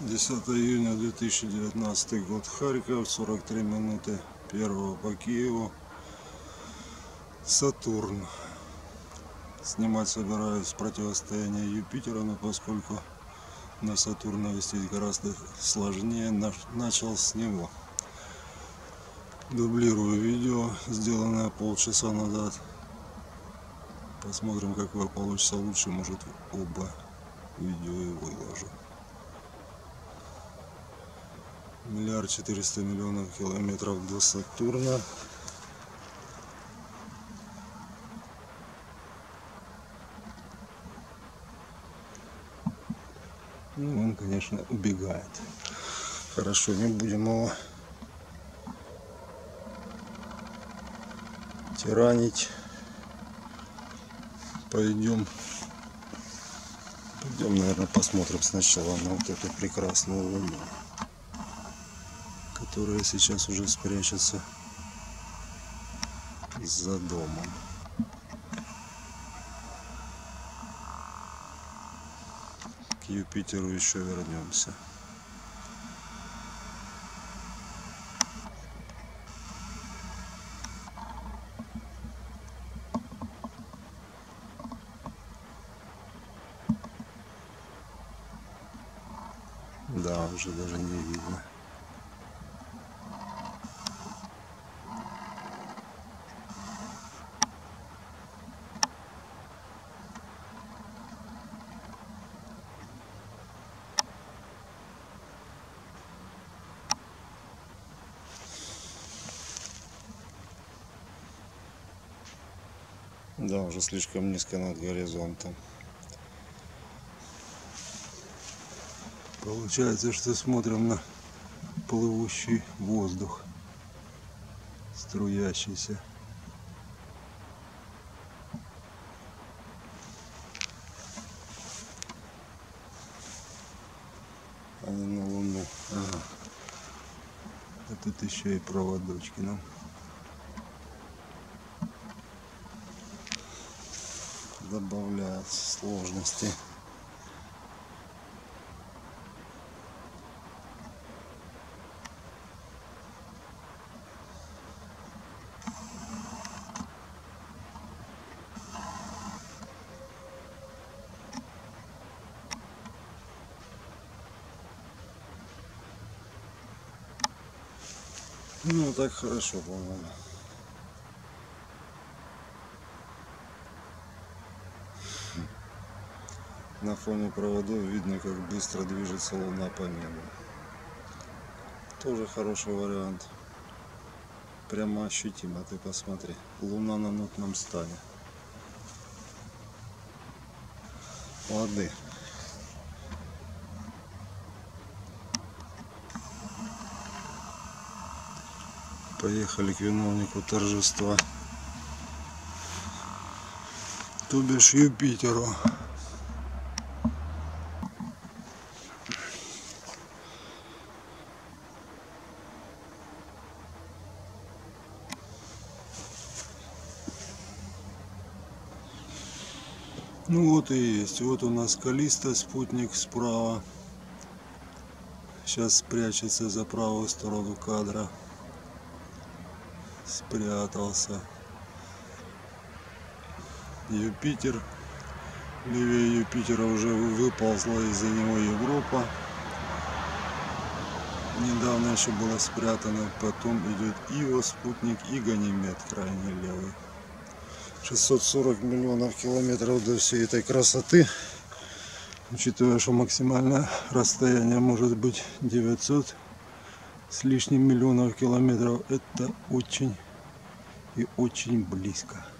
10 июня 2019 год, Харьков, 43 минуты первого по Киеву. Сатурн. Снимать собираюсь противостояние Юпитера, но поскольку на Сатурн навестить гораздо сложнее, начал с него. Дублирую видео, сделанное полчаса назад. Посмотрим, какое получится лучше, может оба видео и выложу. 1 400 000 000 километров до Сатурна. Ну, он, конечно, убегает. Хорошо, не будем его тиранить. Пойдем, наверное, посмотрим сначала на вот эту прекрасную луну, которая сейчас уже спрячется за домом. К Юпитеру еще вернемся. Да, уже даже не видно. Да, уже слишком низко над горизонтом. Получается, что смотрим на плывущий воздух, струящийся. А не на Луну. Ага. А тут еще и проводочки нам. Добавляют сложности. Ну так хорошо, по-моему. На фоне проводов видно, как быстро движется Луна по небу. Тоже хороший вариант. Прямо ощутимо, ты посмотри. Луна на нотном стане. Лады. Поехали к виновнику торжества, то бишь Юпитеру. Ну вот и есть. Вот у нас Каллиста, спутник справа. Сейчас спрячется за правую сторону кадра. Спрятался. Юпитер. Левее Юпитера уже выползла из-за него Европа. Недавно еще было спрятано. Потом идет Ио, спутник, и Ганимед, крайне левый. 640 миллионов километров до всей этой красоты. Учитывая, что максимальное расстояние может быть 900 с лишним миллионов километров, это очень и очень близко.